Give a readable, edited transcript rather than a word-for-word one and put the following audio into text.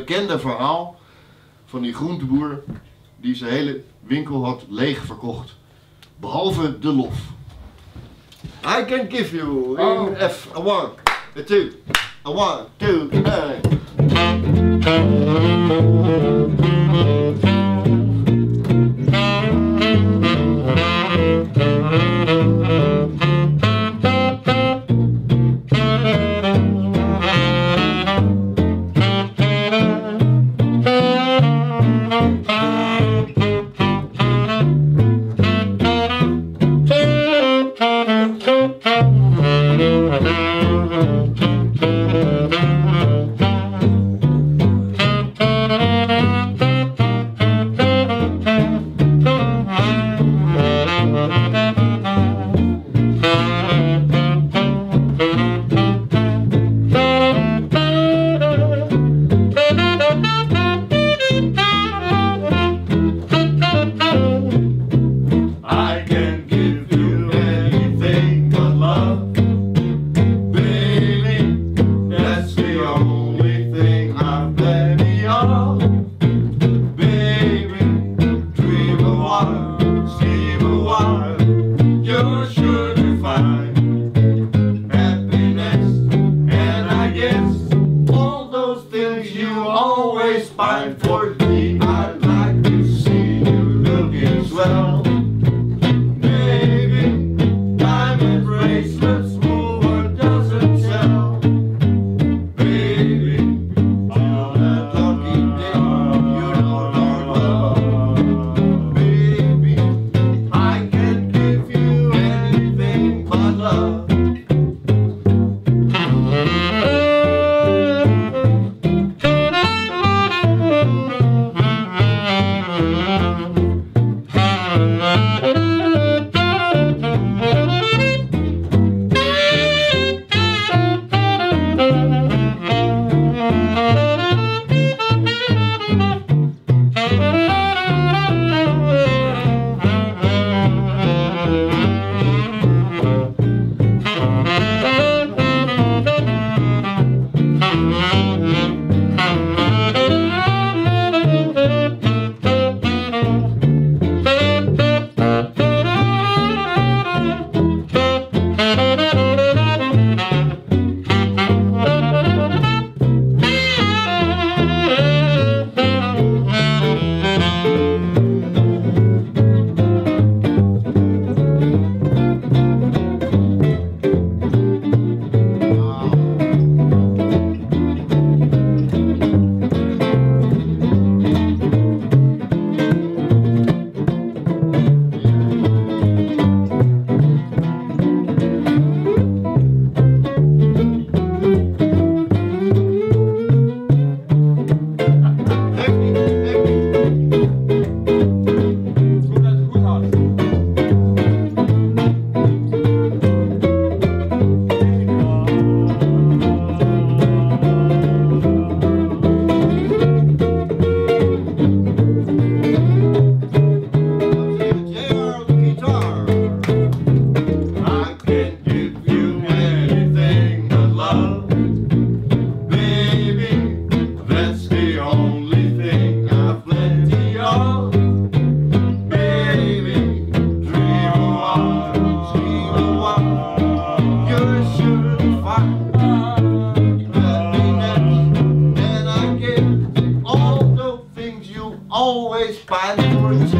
bekende verhaal van die groenteboer die zijn hele winkel had leeg verkocht. Behalve de lof. I can give you in F a 1, a 2, a 1, 2, 14, I'd like to see you looking swell. Baby, diamond bracelets, woman doesn't sell. Baby, all that talking thing you don't know. Baby, I can't give you anything but love. Always find for